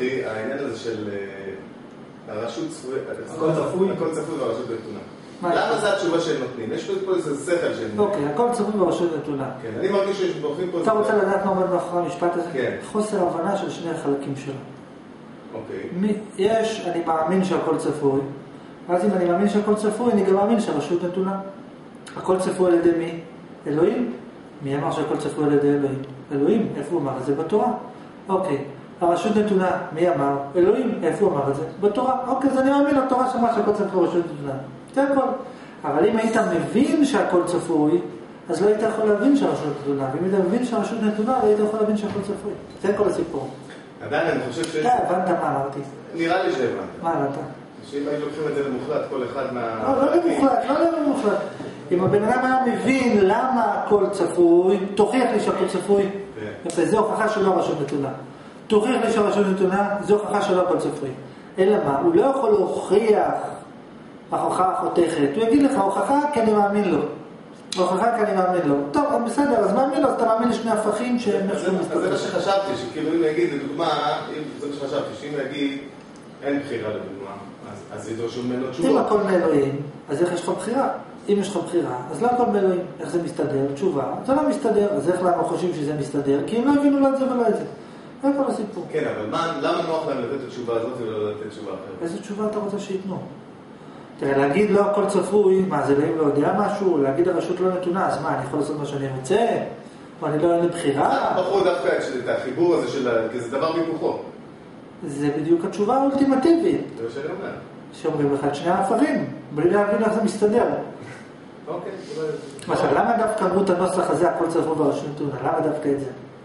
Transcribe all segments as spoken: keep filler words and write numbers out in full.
אותי העניין הזה של הרשות צפוי, הכל צפוי? הכל צפוי והרשות נתונה. למה זה התשובה שהם נותנים? יש פה איזה שכל שהם... אוקיי, הכל צפוי והרשות נתונה. כן, אני מרגיש שיש בורחים פה... אתה רוצה לדעת מה עומד מאחורי המשפט הזה? כן. חוסר הבנה של שני החלקים שלו. אוקיי. יש, אני מאמין שהכל צפוי, אז אם אני מאמין שהכל צפוי, אני גם מאמין שהרשות נתונה. הכל צפוי על ידי מי? אלוהים. מי אמר שהכל צפוי על ידי אלוהים? אלוהים. איפה הוא אמר את זה? בתורה. אוקיי. הרשות נתונה, מי אמר? אלוהים. איפה הוא אמר את זה? בתורה. אוקיי, אז אני מאמין לתורה שאמרה שהכל צפוי רשות נתונה. זה הכל. אבל אם היית מבין שהכל צפוי, אז לא היית יכול להבין שהרשות נתונה. ואם היית מבין שהרשות נתונה, לא היית יכול להבין שהכל צפוי. זה כל הסיפור. עדיין אני חושב שיש... אתה הבנת מה אמרתי? נראה לי שהבנת. מה הבנת? שאם היו לוקחים את זה למוחלט, כל אחד מה... לא, לא למוחלט, לא למוחלט. אם הבן אדם היה מבין למה הכל צפוי, תוכיח לי שהכל צפוי. יפה, זו הוכחה שלא הרשות נתונה. תוכיח לי שהרשות נתונה, זו הוכחה שלא הכל צפוי. אלא מה? הוא לא יכול להוכיח ההוכחה החותכת. הוא יגיד לך, הוכחה כי אני מאמין לו. הוכחה כי אני מאמין לו. טוב, בסדר, אז מאמין לו, אז אתה מאמין לשני הפכים שהם איכשהו מסתכל. אז זה מה שחשבתי, שכאילו אם יגיד, לדוגמה, זה מה שחשבתי, שאם יגיד, אין בחירה לדוגמה, אז ידרשו ממנו תשובה. אם הכל מאלוהים, אז איך יש לך בחירה? אם יש לך בחירה, אז לא הכל מאלוהים. איך זה מסתדר? תשובה. זה לא מסתדר, אז איך למה חושבים שזה מסתדר? כי הם לא הבינו לא את זה ולא את זה. זה כל הסיפור. כן, אבל למה נוח להם לתת את התשובה הזאת ולא לתת תשובה אחרת? איזה תשובה אתה רוצה שיתנו? תראה, להגיד לא הכל צפוי, מה, זה לא יודע משהו? להגיד הרשות לא נתונה, אז מה, אני יכול לעשות מה שאני רוצה? או אני לא אין לי בחירה? בחרו דווקא את החיבור הזה של... כי זה דבר ביפוכו. זה בדיוק התשובה האולטימטיבית. זה מה שאני אומר. שאומרים לך את שני האפרים, בלי להבין איך זה מסתדר. אוקיי. עכשיו, למה דווקא אמרו את הנוסח הזה, הכל צפוי והרשות נתונה? למה דווקא את זה?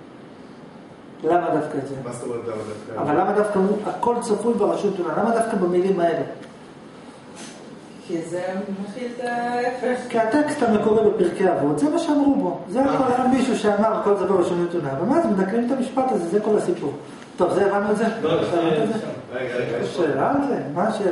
למה דווקא את זה? מה זאת אומרת למה דווקא? אבל למה דווקא אמרו, הכל צפוי והרשות נתונה? למה דווקא במילים האלה? כי זה מכיל את ההפך. כי הטקסט המקורי בפרקי אבות, זה מה שאמרו בו. זה הכל היה מישהו שאמר, הכל צפוי והרשות נתונה. ומה זה, מדקלים את המשפט הזה, זה כל הסיפור. טוב, זה הבנו את זה? לא, לא, רגע, רגע. יש שאלה על זה? מה השאלה?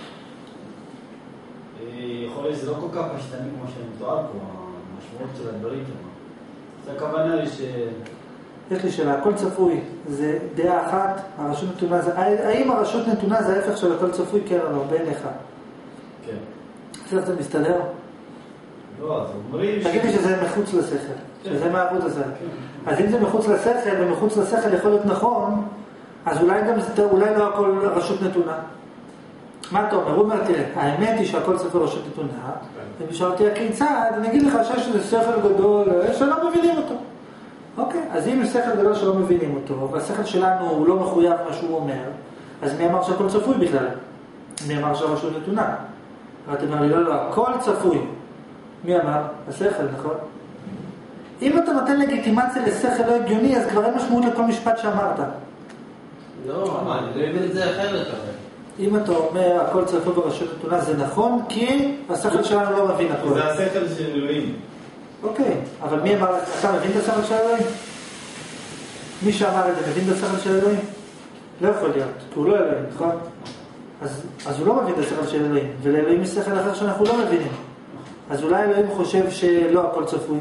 יכול להיות שזה לא כל כך משתנה כמו שמתואר פה, המשמעות של הדברים שלנו. זה הכוונה לי ש... יש לי שאלה, הכל צפוי, זה דעה אחת, הרשות נתונה זה... האם הרשות נתונה זה ההפך של הכל צפוי, כן או לא, בעיניך? כן. איך זה מסתדר? לא, אז אומרים... תגיד לי שזה מחוץ לשכל, שזה מהעבוד הזה. אז אם זה מחוץ לשכל, ומחוץ לשכל יכול להיות נכון, אז אולי גם זה, אולי לא הכל רשות נתונה. מה אתה אומר? הוא אומר, תראה, האמת היא שהכל צפוי רשות נתונה, ומשאל אותי הכיצד, אני אגיד לך שיש איזה שכל גדול שלא מבינים אותו. אוקיי, אז אם יש שכל גדול שלא מבינים אותו, והשכל שלנו הוא לא מחויב מה שהוא אומר, אז מי אמר שהכל צפוי בכלל? מי אמר שהרשות נתונה? ואתה אומר לי, לא, לא, הכל צפוי. מי אמר? השכל, נכון? אם אתה נותן לגיטימציה לשכל לא הגיוני, אז כבר אין משמעות לכל משפט שאמרת. לא, מה, אני לא אבין את זה אחרת. אם אתה אומר, הכל צפוי ברשות נתונה, זה נכון, כי השכל שלנו לא מבין הכל. זה השכל של אלוהים. אוקיי, אבל מי אמר, אתה מבין את השכל של אלוהים? מי שאמר את זה, מבין את השכל של אלוהים? לא יכול להיות, כי הוא לא אלוהים, נכון? אז, אז הוא לא מבין את השכל של אלוהים, ולאלוהים יש שכל אחר שאנחנו לא מבינים. אז אולי אלוהים חושב שלא הכל צפוי.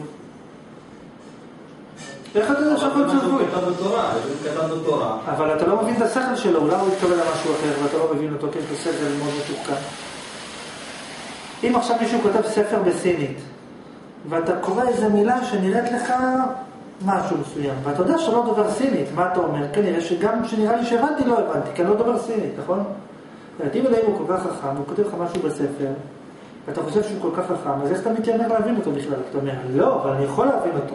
איך אתה יודע שהכל צפוי? כתב בתורה, כתב בתורה. אבל אתה לא מבין את השכל שלו, אולי הוא יתקבל למשהו אחר, ואתה לא מבין אותו, כי את השכל מאוד מתוחכם. אם עכשיו מישהו כותב ספר בסינית, ואתה קורא איזו מילה שנראית לך משהו מסוים, ואתה יודע שלא דובר סינית, מה אתה אומר? כנראה שגם שנראה לי שהבנתי לא הבנתי, כי אני לא דובר סינית, נכון? אם אלוהים הוא כל כך חכם, הוא כותב לך משהו בספר, ואתה חושב שהוא כל כך חכם, אז איך אתה מתיימר להבין אותו בכלל? אתה אומר, לא, אבל אני יכול להבין אותו.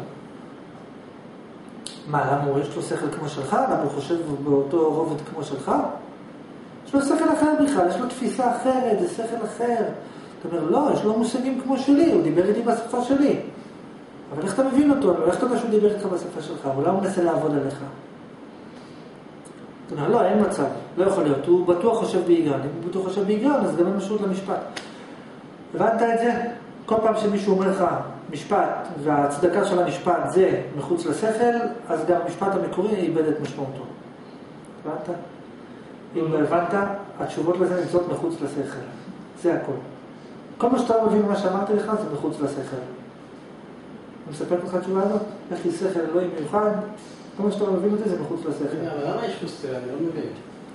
מה, למה הוא יש לו שכל כמו שלך? למה הוא חושב באותו רובד כמו שלך? יש לו שכל אחר בכלל, יש לו תפיסה אחרת, זה שכל אחר. אתה אומר, לא, יש לו מושגים כמו שלי, הוא דיבר איתי בשפה שלי. אבל איך אתה מבין אותו? איך אתה יודע שהוא דיבר איתך בשפה שלך? אולי הוא מנסה לעבוד עליך. אתה אומר, לא, אין מצב, לא יכול להיות. הוא בטוח חושב בהיגיון. אם הוא בטוח חושב בהיגיון, אז גם אין משמעות למשפט. הבנת את זה? כל פעם שמישהו אומר לך משפט, וההצדקה של המשפט זה מחוץ לשכל, אז גם המשפט המקורי איבד את משמעותו. הבנת? אם לא הבנת, התשובות לזה נמצאות מחוץ לשכל. זה הכל. כל מה שאתה לא מבין מה שאמרתי לך זה מחוץ לשכל. אני מספר לך התשובה הזאת? יש לי שכל אלוהים מיוחד, כל מה שאתה לא מבין אותי זה מחוץ לשכל. אבל למה יש פה סתירה? אני לא מבין.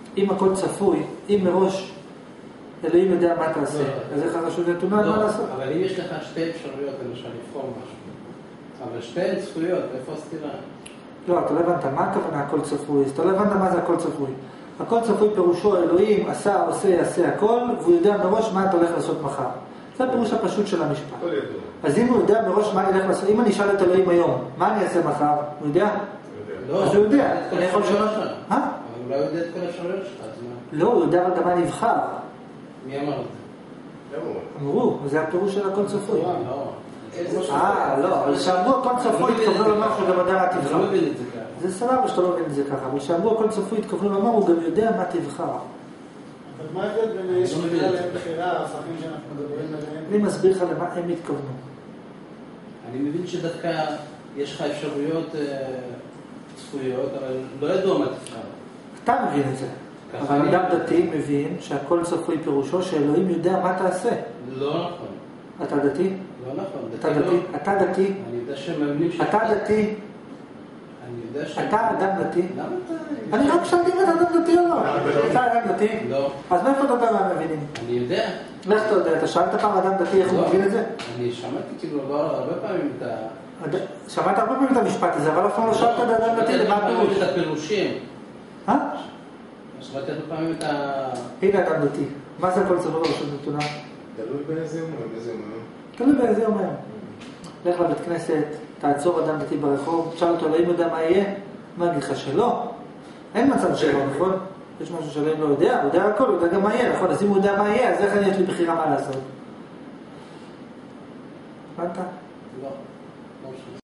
אם הכל צפוי, אם מראש אלוהים יודע מה תעשה, אז איך הרשות נתונה מה לעשות? אבל אם יש לך שתי אפשרויות, למשל לבחור משהו, אבל שתי צפויות, איפה הסתירה? לא, אתה לא הבנת מה הכוונה הכל צפוי, אתה לא הבנת מה זה הכל צפוי. הכל צפוי פירושו אלוהים עשה, עושה, יעשה הכל, והוא יודע מראש מה אתה הולך לעשות מחר. זה הפירוש הפשוט של המשפט. אז אם הוא יודע מראש מה אני הולך לעשות, אם אני אשאל את אלוהים היום, מה אני אעשה מחר? הוא יודע? לא. אז הוא יודע. אני יכול לשאול... אבל הוא לא יודע את כל האפשרויות שלך, אז מה? לא, הוא יודע אבל גם מה נבחר. מי אמר את זה? אמרו, וזה הפירוש של הכל צפוי. לא. אה, לא, אבל שאמרו הכל צפוי התכוונו לומר שהוא גם יודע מה אני תבחר. לא מבין את זה ככה. זה סבבה שאתה לא מבין את זה ככה, אבל שאמרו הכל צפוי התכוונו לומר הוא גם יודע מה תבחר. אבל מה ההבדל בין יש בחירה להם בחירה, ההפכים שאנחנו מדברים עליהם? אני מסביר לך למה הם התכוונו. אני מבין שדווקא יש לך אפשרויות צפויות, אבל לא ידוע מה תבחר. אתה מבין את זה. אבל אדם דתי מבין שהכל צפוי פירושו שאלוהים יודע מה תעשה. לא נכון. אתה דתי? לא נכון. אתה דתי? אתה דתי? אני יודע שהם מאמינים ש... אתה דתי? אני יודע ש... אתה אדם דתי? למה אתה... אני רק שאלתי אם אתה אדם דתי או לא. אתה אדם דתי? לא. אז מאיפה אתה יודע מה הם מבינים? אני יודע. איך אתה יודע? אתה שאלת פעם אדם דתי איך הוא מבין את זה? אני שמעתי כאילו לא הרבה פעמים את ה... שמעת הרבה פעמים את המשפט הזה, אבל אף פעם לא שאלת את האדם דתי למה הפירוש. את הפירושים. אה? שמעתי הרבה פעמים את ה... הנה אדם דתי. מה זה הכל צבוע ברשות נתונה? תלוי באיזה יום, באיזה יום. תלוי באיזה יום היום. לך לבית כנסת, תעצור אדם דתי ברחוב, תשאל אותו, אלוהים יודע מה יהיה? מה אגיד לך שלא? אין מצב שלא, נכון? יש משהו שאלוהים לא יודע, הוא יודע הכל, הוא יודע גם מה יהיה, נכון? אז אם הוא יודע מה יהיה, אז איך אני יש לי בחירה מה לעשות? הבנת? לא. לא משנה.